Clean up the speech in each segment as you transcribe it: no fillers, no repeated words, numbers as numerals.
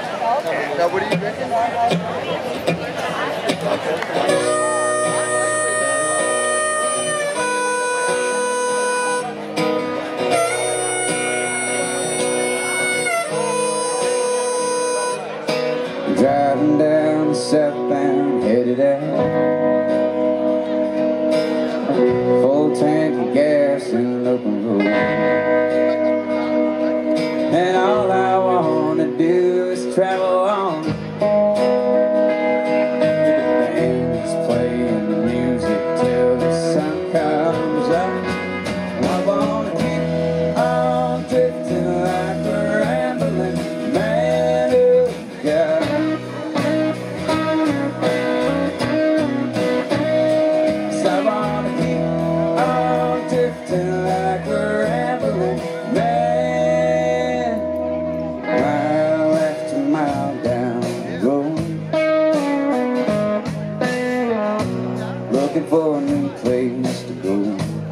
Now, what are you drinking? Driving down the southbound, headed out. Full tank of gas in an open road. And all I wanna do is travel on. The band's playing the music till the sun comes up. I wanna keep on drifting like a rambling man who got. Drifting like a rambling man, mile after mile down the road, looking for a new place to go.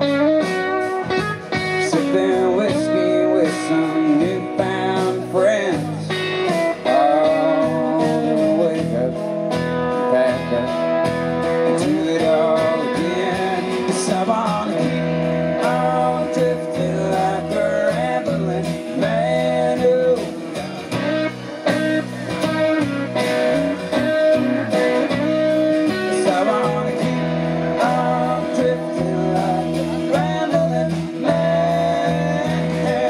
Sipping whiskey with some newfound friends, all the way up, back up, do it all again. 'Cause I wanna keep drifting like a rambling man who so I wanna keep on drifting like a rambling man.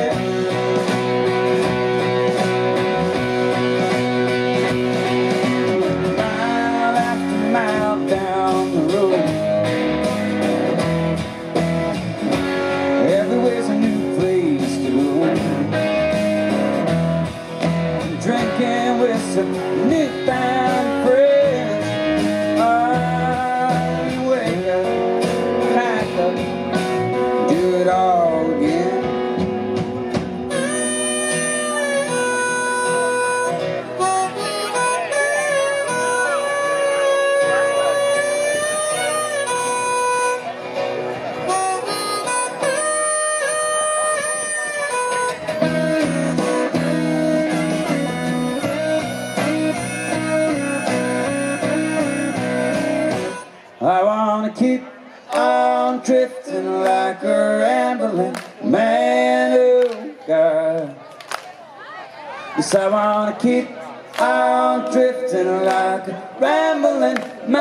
Mile after mile down the road, everywhere's a new place to go. Drinking with some newfound friends. Oh, wake up, pack up, do it all again. I wanna keep on drifting like a rambling man who got. Yes, I wanna keep on drifting like a rambling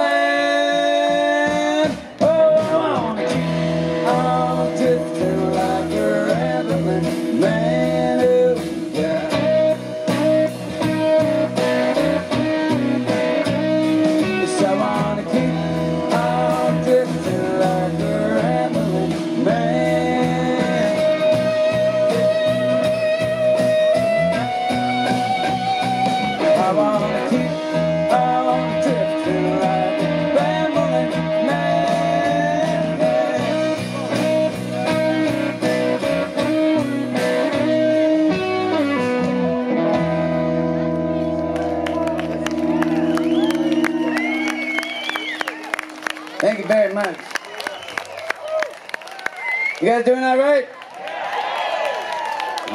man. Oh, I wanna keep on drifting like a rambling man who got. Yes, I wanna keep drifting like a rambling man. I wanna keep on drifting like a rambling man. Thank you very much. You guys doing all right?